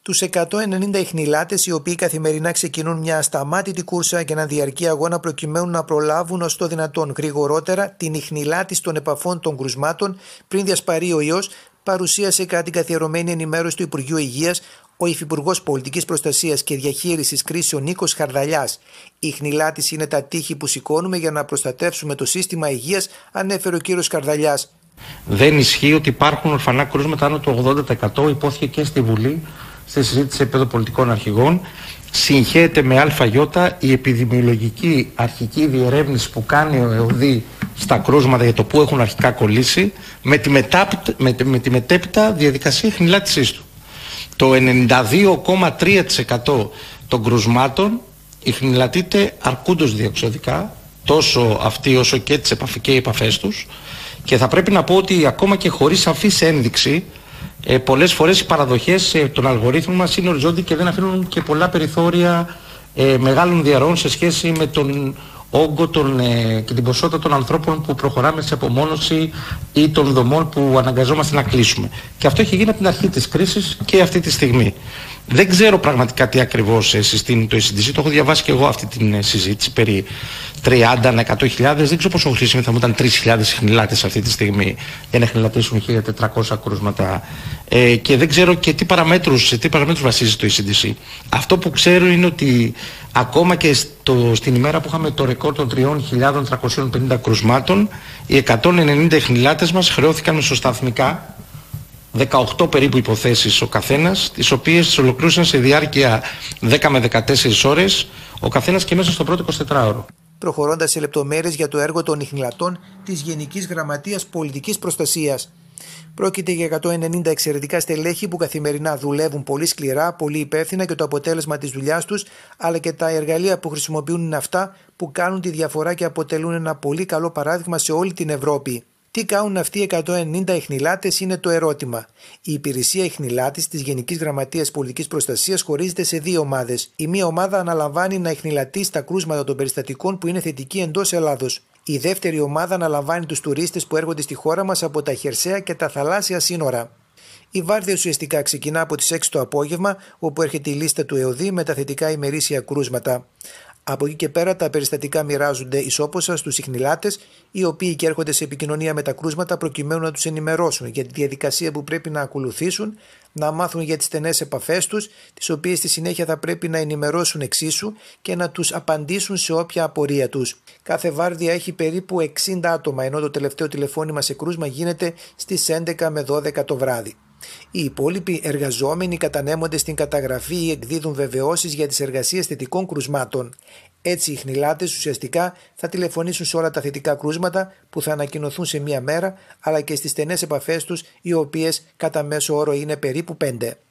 Τους 190 ιχνηλάτες, οι οποίοι καθημερινά ξεκινούν μια ασταμάτητη κούρσα και έναν διαρκή αγώνα προκειμένου να προλάβουν ως το δυνατόν γρηγορότερα την ιχνηλάτηση των επαφών των κρουσμάτων πριν διασπαρεί ο ιός, παρουσίασε κατά την καθιερωμένη ενημέρωση του Υπουργείου Υγείας ο Υφυπουργός Πολιτικής Προστασίας και Διαχείρισης Κρίσεων Νίκος Χαρδαλιάς. Η ιχνηλάτηση είναι τα τείχη που σηκώνουμε για να προστατεύσουμε το σύστημα υγείας, ανέφερε ο κύριος Χαρδαλιάς. Δεν ισχύει ότι υπάρχουν ορφανά κρούσματα άνω του 80%, υπόθηκε και στη Βουλή, στη συζήτηση σε επίπεδο πολιτικών αρχηγών. Συγχέεται με ΑΙ η επιδημιολογική αρχική διερεύνηση που κάνει ο ΕΟΔΗ στα κρούσματα για το που έχουν αρχικά κολλήσει, με τη μετέπειτα διαδικασία ιχνηλάτησής του. Το 92,3% των κρουσμάτων ιχνηλατείται αρκούντος διεξοδικά, τόσο αυτοί όσο και οι επαφές τους, και θα πρέπει να πω ότι ακόμα και χωρίς σαφής ένδειξη, πολλές φορές οι παραδοχές των αλγορίθμων μας είναι οριζόντιοι και δεν αφήνουν και πολλά περιθώρια μεγάλων διαρροών σε σχέση με τον όγκο και την ποσότητα των ανθρώπων που προχωράμε σε απομόνωση ή των δομών που αναγκαζόμαστε να κλείσουμε. Και αυτό έχει γίνει από την αρχή της κρίσης και αυτή τη στιγμή. Δεν ξέρω πραγματικά τι ακριβώς συστήνει το ECDC. Το έχω διαβάσει και εγώ αυτή την συζήτηση περί 30 ανά 100.000. Δεν ξέρω πόσο χρήσιμο θα μου ήταν 3.000 ιχνηλάτες αυτή τη στιγμή για να ιχνηλατήσουν 1.400 κρούσματα. Και δεν ξέρω και σε τι παραμέτρους βασίζεται το ECDC. Αυτό που ξέρω είναι ότι ακόμα και στην ημέρα που είχαμε το ρεκόρ των 3.350 κρούσματων, οι 190 ιχνηλάτες μας χρεώθηκαν μεσοσταθμικά 18 περίπου υποθέσεις ο καθένας, τις οποίες τις ολοκλήρωσαν σε διάρκεια 10 με 14 ώρες, ο καθένας και μέσα στο πρώτο 24ωρο. Προχωρώντας σε λεπτομέρειες για το έργο των ιχνηλατών της Γενικής Γραμματείας Πολιτικής Προστασίας. Πρόκειται για 190 εξαιρετικά στελέχη που καθημερινά δουλεύουν πολύ σκληρά, πολύ υπεύθυνα και το αποτέλεσμα της δουλειάς τους, αλλά και τα εργαλεία που χρησιμοποιούν είναι αυτά που κάνουν τη διαφορά και αποτελούν ένα πολύ καλό παράδειγμα σε όλη την Ευρώπη. Τι κάνουν αυτοί οι 190 ιχνηλάτες είναι το ερώτημα. Η υπηρεσία ιχνηλάτης της Γενικής Γραμματείας Πολιτικής Προστασίας χωρίζεται σε δύο ομάδες. Η μία ομάδα αναλαμβάνει να ιχνηλατήσει τα κρούσματα των περιστατικών που είναι θετικοί εντός Ελλάδος. Η δεύτερη ομάδα αναλαμβάνει τους τουρίστες που έρχονται στη χώρα μας από τα χερσαία και τα θαλάσσια σύνορα. Η βάρδια ουσιαστικά ξεκινά από τις 6 το απόγευμα, όπου έρχεται η λίστα του ΕΟΔΗ με τα θετικά ημερήσια κρούσματα. Από εκεί και πέρα τα περιστατικά μοιράζονται ισόποσα στους ιχνηλάτες, οι οποίοι και έρχονται σε επικοινωνία με τα κρούσματα προκειμένου να τους ενημερώσουν για τη διαδικασία που πρέπει να ακολουθήσουν, να μάθουν για τις στενές επαφές τους, τις οποίες στη συνέχεια θα πρέπει να ενημερώσουν εξίσου και να τους απαντήσουν σε όποια απορία τους. Κάθε βάρδια έχει περίπου 60 άτομα, ενώ το τελευταίο τηλεφώνημα σε κρούσμα γίνεται στις 11 με 12 το βράδυ. Οι υπόλοιποι εργαζόμενοι κατανέμονται στην καταγραφή ή εκδίδουν βεβαιώσεις για τις εργασίες θετικών κρουσμάτων. Έτσι οι ιχνηλάτες ουσιαστικά θα τηλεφωνήσουν σε όλα τα θετικά κρούσματα που θα ανακοινωθούν σε μία μέρα, αλλά και στις στενές επαφές τους, οι οποίες κατά μέσο όρο είναι περίπου 5.